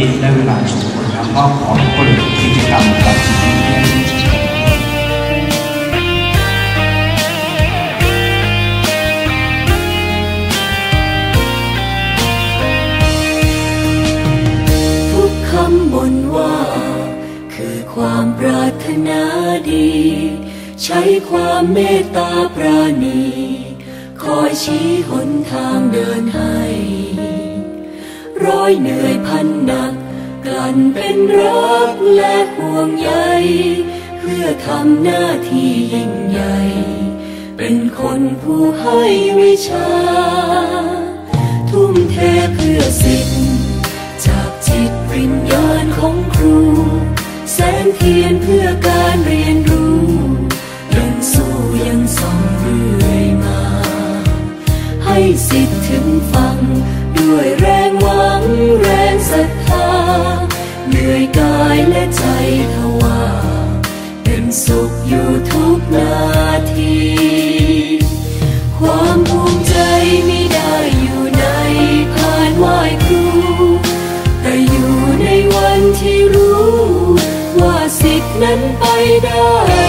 ได้เวลาสมควรแล้วก็ขอเปิดกิจกรรมกับทุกคำบ่นว่าคือความปรารถนาดีใช้ความเมตตาปราณีคอยชี้หนทางเดินให้ร้อยเหนื่อยพันหนักกลั่นเป็นรักและห่วงใยเพื่อทำหน้าที่ยิ่งใหญ่เป็นคนผู้ให้วิชาทุ่มเทเพื่อสิทธิ์จากจิตวิญญาณของครูแสงเทียนเพื่อการเรียนรู้ยังสู้ยังส่องเรื่อยมาให้สิทธิ์ถึงฟังด้วยแรงหวังแรงศรัทธาเหนื่อยกายและใจทว่าเป็นสุขอยู่ทุกนาทีความภูมิใจไม่ได้อยู่ในพานไหว้ครูแต่อยู่ในวันที่รู้ว่าสิทธิ์นั้นไปได้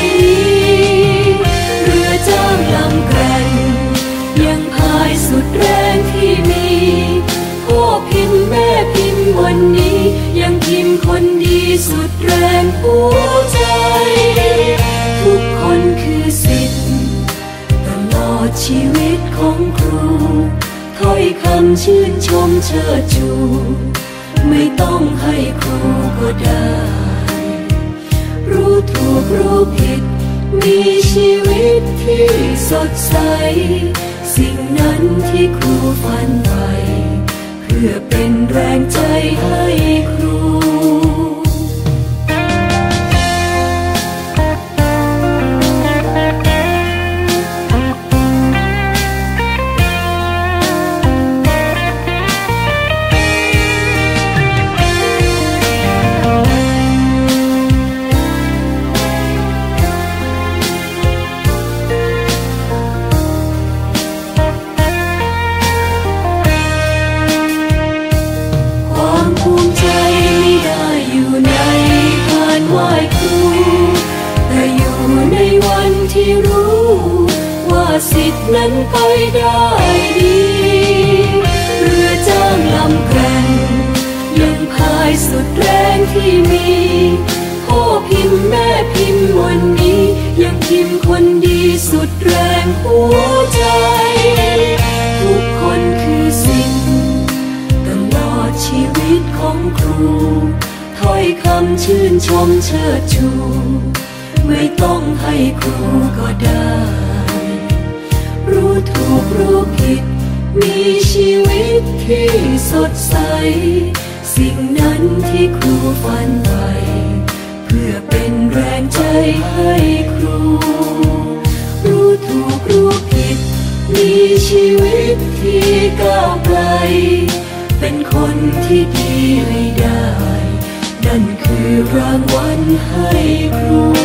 เรือจ้างลำแกร่งยังพายสุดแรงที่มีพ่อพิมพ์แม่พิมพ์วันนี้ยังพิมพ์คนดีสุดแรงหัวใจทุกคนคือสิทธิ์ตลอดชีวิตของครูถ้อยคำชื่นชมเชิดชูไม่ต้องให้ครูก็ได้รู้ถูกรู้ผิดมีชีวิตที่สดใสสิ่งนั้นที่ครูฝันใฝ่เพื่อเป็นแรงใจให้ครูที่รู้ว่าสิทธิ์นั้นไปได้ดีเรือจ้างลำแกร่งยังพายสุดแรงที่มีพ่อพิมพ์แม่พิมพ์วันนี้ยังพิมพ์คนดีสุดแรงหัวใจทุกคนคือสิทธิ์ตลอดชีวิตของครูถ้อยคำชื่นชมเชิดชูไม่ต้องให้ครูก็ได้รู้ถูกรู้ผิดมีชีวิตที่สดใสสิ่งนั้นที่ครูฝันใฝ่เพื่อเป็นแรงใจให้ครูรู้ถูกรู้ผิดมีชีวิตที่ก้าวไกลเป็นคนที่ดีให้ได้นั่นคือรางวัลให้ครู